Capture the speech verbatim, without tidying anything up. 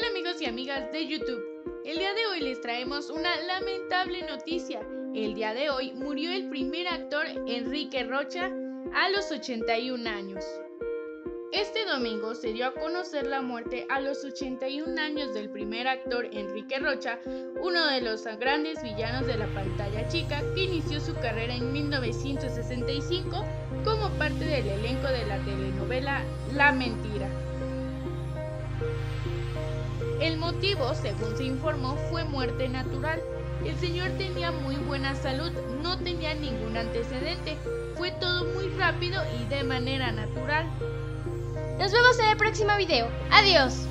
Hola amigos y amigas de YouTube, el día de hoy les traemos una lamentable noticia. El día de hoy murió el primer actor Enrique Rocha a los ochenta y un años. Este domingo se dio a conocer la muerte a los ochenta y un años del primer actor Enrique Rocha, uno de los grandes villanos de la pantalla chica que inició su carrera en mil novecientos sesenta y cinco como parte del elenco de la telenovela La Mentira. El motivo, según se informó, fue muerte natural. El señor tenía muy buena salud, no tenía ningún antecedente, fue todo muy rápido y de manera natural. Nos vemos en el próximo video. ¡Adiós!